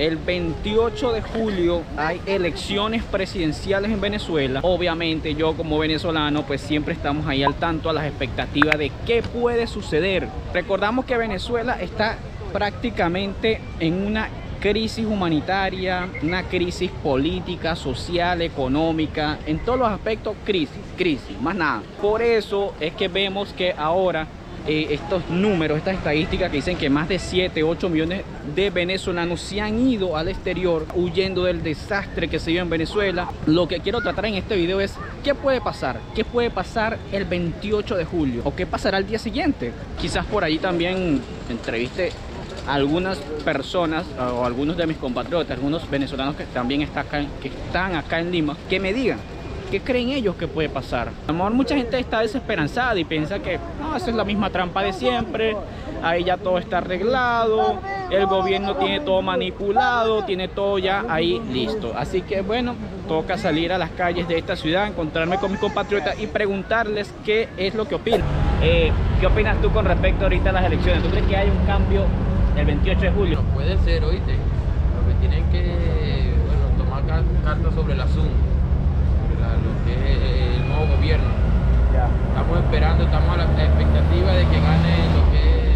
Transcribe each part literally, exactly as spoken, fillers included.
El veintiocho de julio hay elecciones presidenciales en Venezuela. Obviamente yo como venezolano pues siempre estamos ahí al tanto a las expectativas de qué puede suceder. Recordamos que Venezuela está prácticamente en una crisis humanitaria, una crisis política, social, económica, en todos los aspectos crisis, crisis, más nada. Por eso es que vemos que ahora Eh, estos números, estas estadísticas que dicen que más de siete, ocho millones de venezolanos se han ido al exterior huyendo del desastre que se vive en Venezuela. Lo que quiero tratar en este video es qué puede pasar, qué puede pasar el veintiocho de julio o qué pasará el día siguiente. Quizás por ahí también entreviste a algunas personas o algunos de mis compatriotas, algunos venezolanos que también están acá, que están acá en Lima, que me digan ¿qué creen ellos que puede pasar? A lo mejor mucha gente está desesperanzada y piensa que no, esa es la misma trampa de siempre, ahí ya todo está arreglado, el gobierno tiene todo manipulado, tiene todo ya ahí listo. Así que bueno, toca salir a las calles de esta ciudad, encontrarme con mis compatriotas y preguntarles qué es lo que opinan. Eh, ¿Qué opinas tú con respecto ahorita a las elecciones? ¿Tú crees que hay un cambio el veintiocho de julio? No puede ser, oíste. Lo que tienen que, bueno, tomar cartas sobre el asunto. Lo que es el nuevo gobierno. Ya. Estamos esperando, estamos a la expectativa de que gane lo que es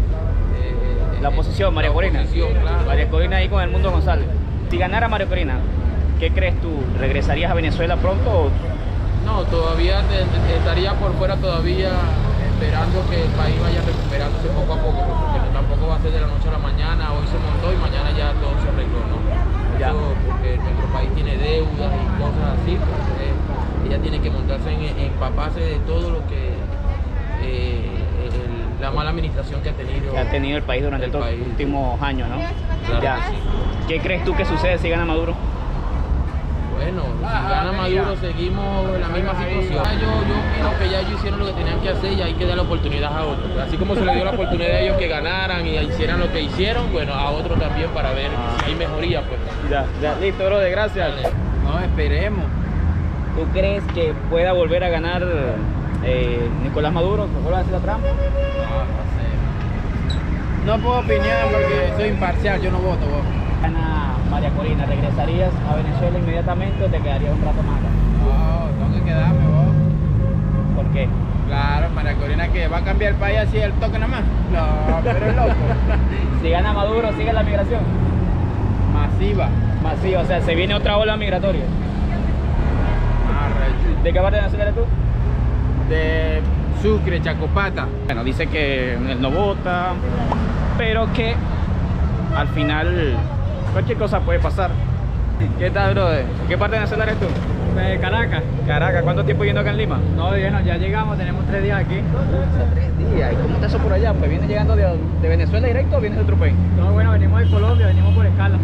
eh, la oposición, María Corina. Claro. María Corina ahí con el Mundo González. Si ganara María Corina, ¿qué crees tú? ¿Regresarías a Venezuela pronto? O... No, todavía te, te, estaría por fuera todavía esperando que el país vaya recuperándose poco a poco, porque tampoco va a ser de la noche a la mañana, hoy se montó y mañana ya todo se arregló, ¿no? Ya. Eso porque nuestro país tiene deudas y cosas así, pues, eh, ella tiene que montarse en, en empaparse de todo lo que eh, el, la mala administración que ha tenido que ha tenido el país durante el estos país. últimos años, ¿no? Claro Ya. que sí. ¿Qué crees tú que sucede si gana Maduro? Bueno, si gana Maduro seguimos en la misma situación. Yo, yo opino que ya ellos hicieron lo que tenían que hacer y hay que dar la oportunidad a otros. Así como se le dio la oportunidad a ellos que ganaran y hicieran lo que hicieron, bueno, a otros también para ver ah. si hay mejoría, pues. Ya, ya, listo, bro, de gracias. Dale. No, esperemos. ¿Tú crees que pueda volver a ganar eh, Nicolás Maduro? ¿Que vuelva a hacer la trampa? No, no sé. No puedo opinar porque soy imparcial, yo no voto, vos. Gana María Corina, ¿regresarías a Venezuela inmediatamente o te quedarías un rato más acá? No, tengo que quedarme, vos. ¿Por qué? Claro, María Corina, que va a cambiar el país así el toque nada más. No, pero es loco. Si gana Maduro, ¿sigue la migración? Masiva. Masiva, o sea, se viene otra ola migratoria. Ah, ¿De qué parte de Venezuela eres tú? De Sucre, Chacopata. Bueno, dice que él no vota, pero que al final cualquier cosa puede pasar. ¿Qué tal, brother? ¿Qué parte de Venezuela eres tú? De Caracas. Caracas, ¿cuánto tiempo yendo acá en Lima? No, bueno, ya llegamos, tenemos tres días aquí. Tres días. ¿Y cómo está eso por allá? Pues ¿viene llegando de, de Venezuela directo o vienes de otro país? No, bueno, venimos de Colombia, venimos por escala.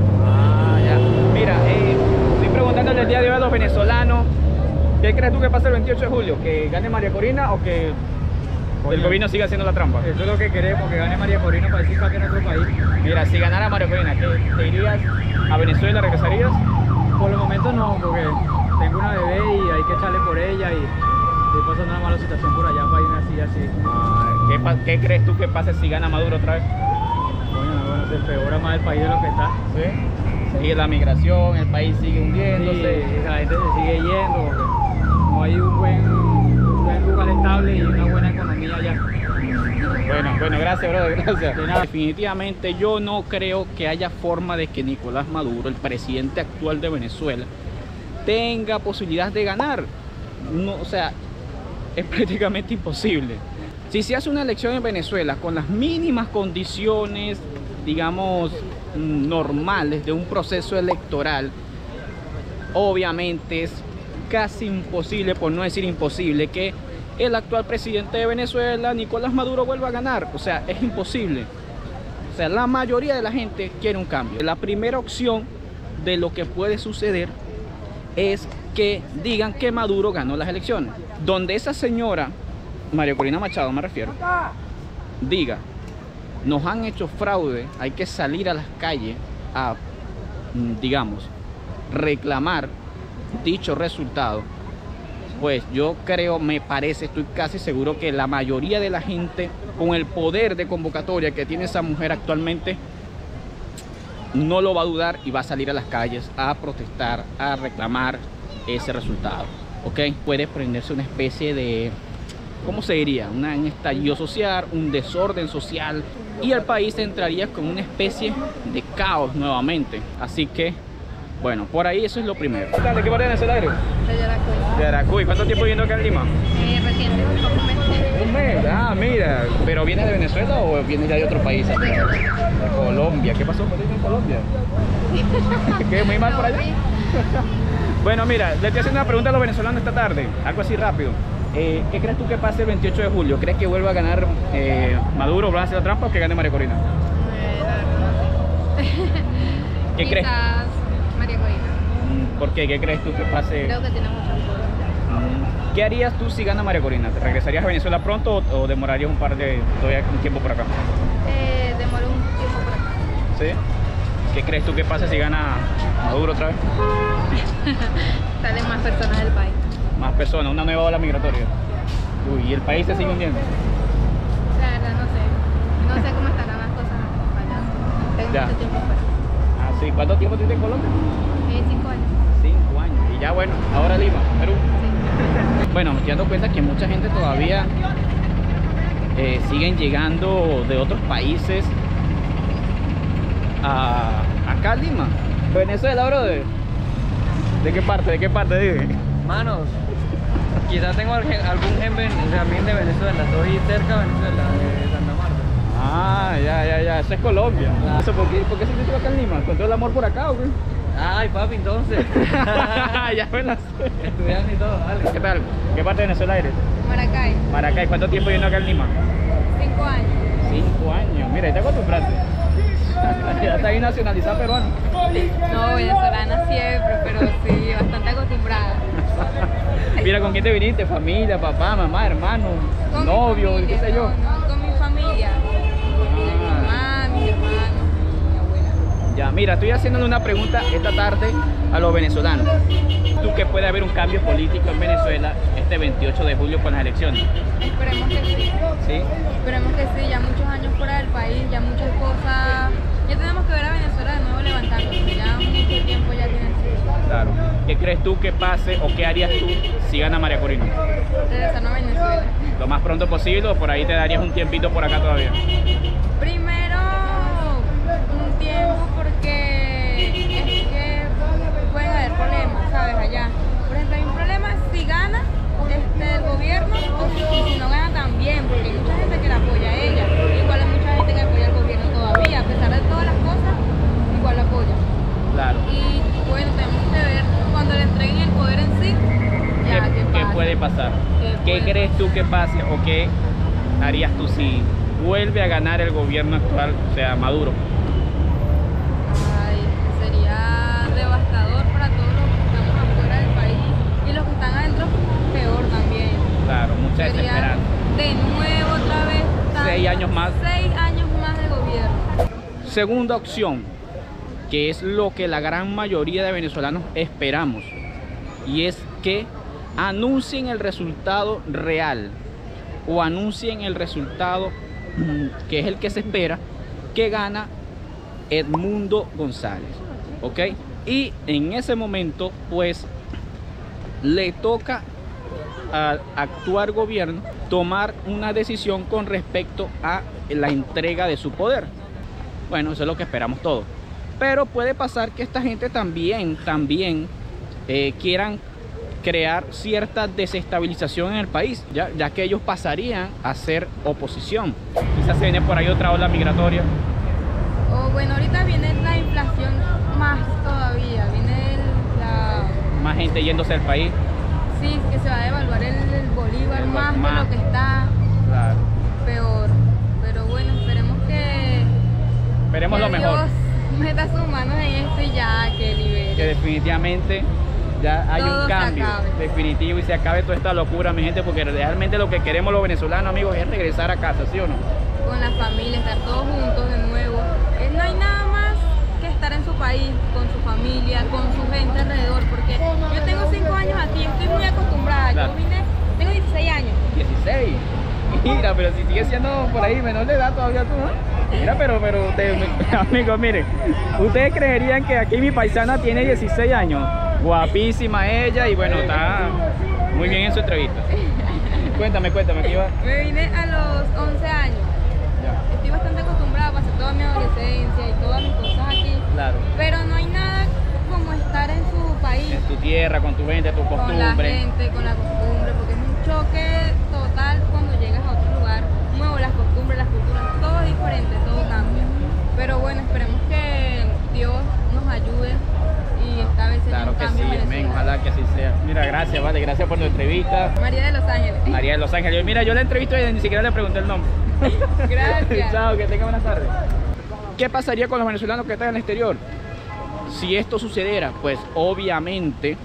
Ah, ya. Mira, eh, estoy preguntándole el día de hoy a los venezolanos, ¿qué crees tú que pasa el veintiocho de julio? ¿Que gane María Corina o que el gobierno siga haciendo la trampa? Eso es lo que queremos, que gane María Corina para decir para que nuestro país. Mira, si ganara María Corina, ¿qué, ¿te irías a Venezuela? ¿Regresarías? Por el momento no, porque tengo una bebé y hay que echarle por ella y estoy pasando una mala situación por allá para irme así, así. Ah, ¿qué, ¿Qué crees tú que pase si gana Maduro otra vez? Bueno, bueno, se empeora más el país de lo que está. ¿Sí? Sigue la migración, el país sigue hundiéndose. Sí, la gente se sigue yendo porque no hay un buen, un buen lugar estable y una buena economía allá. Bueno, bueno, gracias, brother, gracias. De nada. Definitivamente yo no creo que haya forma de que Nicolás Maduro, el presidente actual de Venezuela, tenga posibilidad de ganar. No, o sea, es prácticamente imposible. Si se hace una elección en Venezuela con las mínimas condiciones, digamos, normales de un proceso electoral, obviamente es casi imposible, por no decir imposible, que el actual presidente de Venezuela, Nicolás Maduro, vuelva a ganar. O sea, es imposible. O sea, la mayoría de la gente quiere un cambio. La primera opción de lo que puede suceder es que digan que Maduro ganó las elecciones. Donde esa señora, María Corina Machado me refiero, diga, nos han hecho fraude, hay que salir a las calles a, digamos, reclamar dicho resultado, pues yo creo, me parece, estoy casi seguro que la mayoría de la gente, con el poder de convocatoria que tiene esa mujer actualmente, no lo va a dudar y va a salir a las calles a protestar, a reclamar ese resultado, ¿ok? Puede prenderse una especie de, ¿cómo se diría? Una, un estallido social, un desorden social, y el país entraría con una especie de caos nuevamente. Así que, bueno, por ahí eso es lo primero. ¿De qué parte de Venezuela eres? De Yaracuy. De Yaracuy. ¿Cuánto tiempo viviendo acá en Lima? Eh, reciente, como un mes. Un mes. Ah, mira. ¿Pero vienes de Venezuela o vienes ya de otro país? De Colombia. ¿Qué pasó contigo en Colombia? ¿Qué? ¿Muy mal por allá? Bueno, mira, le estoy haciendo una pregunta a los venezolanos esta tarde. Algo así rápido. Eh, ¿Qué crees tú que pase el veintiocho de julio? ¿Crees que vuelva a ganar eh, Maduro, va a hacer la trampa, o que gane María Corina? Eh, la verdad no sé. ¿Qué Quizás crees? María Corina. Mm, ¿Por qué? ¿Qué crees tú que pase? Creo que tiene mucho apoyo. Mm, ¿Qué harías tú si gana María Corina? ¿Te regresarías a Venezuela pronto o, o demorarías un par de todavía un tiempo por acá? Eh, demoró un tiempo por acá. ¿Sí? ¿Qué crees tú que pase si gana Maduro otra vez? Salen más personas del país. Más personas, una nueva ola migratoria. Uy, ¿y el país se sigue hundiendo? La verdad no sé. No sé cómo estarán las cosas allá. Tengo Ya. mucho tiempo fuera. Ah, sí. ¿Cuánto tiempo tienes en Colombia? Eh, cinco años. Cinco años. Y ya bueno, ahora Lima, Perú. Sí. Bueno, me estoy dando cuenta que mucha gente todavía eh, siguen llegando de otros países a acá a Lima. Venezuela, brother. ¿De qué parte? ¿De qué parte? Dime. Manos, quizás tengo algún gen también de Venezuela. Estoy cerca de Venezuela, de Santa Marta. Ah, ya, ya, ya. Eso es Colombia. Ah. ¿Eso por qué, por qué se hizo acá en Lima? ¿Con todo el amor por acá o qué? Ay, papi, entonces. Ya me la sé. Estudiando y todo, dale. ¿Qué tal? ¿Qué parte de Venezuela eres? Maracay. Maracay. ¿Cuánto tiempo viviendo acá en Lima? Cinco años. Cinco años. Mira, te acostumbraste. Ya está ahí nacionalizada peruana. No, venezolana siempre, pero sí, bastante acostumbrada. Mira, ¿con quién te viniste? ¿Familia, papá, mamá, hermano, Con mi novio, familia, qué sé yo? no, no, con mi familia. Mi mamá, mis hermanos, mi abuela. Ya, mira, estoy haciéndole una pregunta esta tarde a los venezolanos. ¿Tú que puede haber un cambio político en Venezuela este veintiocho de julio con las elecciones? Esperemos que sí. ¿Sí? Esperemos que sí, ya muchos años fuera del país, ya muchas cosas. Ya tenemos que ver a Venezuela de nuevo levantándose, ya mucho tiempo ya tiene así. Claro. ¿Qué crees tú que pase o qué harías tú si gana María Corina? Regresando a Venezuela. Lo más pronto posible o por ahí te darías un tiempito por acá todavía. Primero un tiempo porque es que pueden haber problemas, ¿sabes? Allá. Por ejemplo, hay un problema si gana este, el gobierno o si, si no gana también, porque hay mucha gente que la apoya a ella. Igual hay mucha gente que apoya al gobierno todavía, a pesar de todas las cosas, igual la apoya. Claro. Y bueno, tenemos que ver cuando le entreguen el poder en sí, ya ¿Qué, qué, qué pasa. puede pasar? ¿Qué ¿Qué puede crees tú que pase o qué harías tú si vuelve a ganar el gobierno actual, o sea, Maduro? Ay, sería devastador para todos los que estamos afuera del país y los que están adentro, peor también. Claro, mucha Sería desesperanza. de nuevo otra vez. tan- Seis años más. Seis años más de gobierno. Segunda opción, que es lo que la gran mayoría de venezolanos esperamos, y es que anuncien el resultado real o anuncien el resultado mm, que es el que se espera, que gana Edmundo González, ¿ok? Y en ese momento pues le toca al actual gobierno tomar una decisión con respecto a la entrega de su poder. Bueno, eso es lo que esperamos todos. Pero puede pasar que esta gente también, también eh, quieran crear cierta desestabilización en el país, ya, ya que ellos pasarían a ser oposición. Quizás se viene por ahí otra ola migratoria. O bueno, ahorita viene la inflación más todavía. Viene el- la... Más gente yéndose del país. Sí, que se va a devaluar el, el bolívar El más, más. de lo que está. Claro. Peor. Pero bueno, esperemos que... Esperemos que lo mejor. Dios meta sus manos en esto y ya que libere. Que definitivamente ya hay Todo un se cambio acabe. definitivo y se acabe toda esta locura, mi gente, porque realmente lo que queremos los venezolanos, amigos, es regresar a casa, ¿sí o no? Con la familia, estar todos juntos de nuevo. Eh, No hay nada más que estar en su país, con su familia, con su gente alrededor, porque yo tengo cinco años aquí, estoy muy acostumbrada. Claro. Yo vine, tengo dieciséis años. dieciséis. Mira, pero si sigue siendo por ahí menor de edad todavía tú, ¿no? Mira, pero, pero ustedes, amigos, miren, ustedes creerían que aquí mi paisana tiene dieciséis años. Guapísima ella y bueno, está muy bien en su entrevista. Cuéntame, cuéntame, ¿qué iba? Me vine a los once años. Ya. Estoy bastante acostumbrada a pasar toda mi adolescencia y todas mis cosas aquí. Claro. Pero no hay nada como estar en su país. En tu tierra, con tu gente, tu Con la costumbre. gente, con la costumbre, porque es un choque total cuando llegas a otro lugar nuevo, las costumbres, las culturas, todo es diferente, todo cambia. Pero bueno, esperemos que Dios nos ayude y esta vez sea Claro un que cambio sí, en amén, Venezuela. ojalá que así sea. Mira, gracias, vale, gracias por tu entrevista. María de Los Ángeles. María de Los Ángeles. Mira, yo la entrevisto y ni siquiera le pregunté el nombre. Gracias. Chao, que tenga buenas tardes. ¿Qué pasaría con los venezolanos que están en el exterior? Si esto sucediera, pues obviamente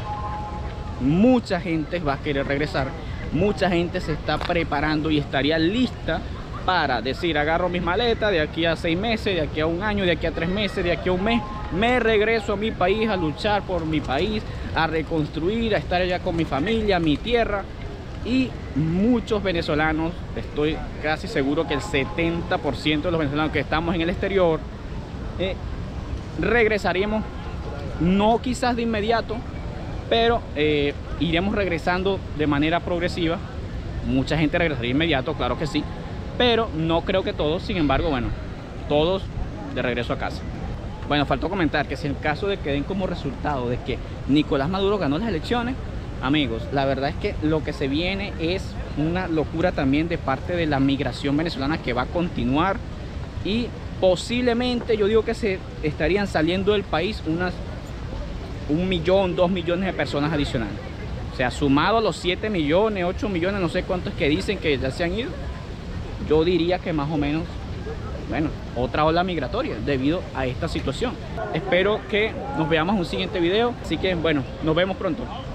mucha gente va a querer regresar, mucha gente se está preparando y estaría lista para decir, agarro mis maletas de aquí a seis meses, de aquí a un año, de aquí a tres meses, de aquí a un mes, me regreso a mi país a luchar por mi país, a reconstruir, a estar allá con mi familia, mi tierra. Y muchos venezolanos, estoy casi seguro que el setenta por ciento de los venezolanos que estamos en el exterior, eh, regresaremos, no quizás de inmediato, pero eh, iremos regresando de manera progresiva. Mucha gente regresaría inmediato, claro que sí, pero no creo que todos. Sin embargo, bueno, todos de regreso a casa. Bueno, faltó comentar que si en el caso de que den como resultado de que Nicolás Maduro ganó las elecciones, amigos, la verdad es que lo que se viene es una locura también de parte de la migración venezolana que va a continuar y posiblemente yo digo que se estarían saliendo del país unas un millón, dos millones de personas adicionales. O sea, sumado a los siete millones, ocho millones, no sé cuántos que dicen que ya se han ido, yo diría que más o menos, bueno, otra ola migratoria debido a esta situación. Espero que nos veamos en un siguiente video, así que bueno, nos vemos pronto.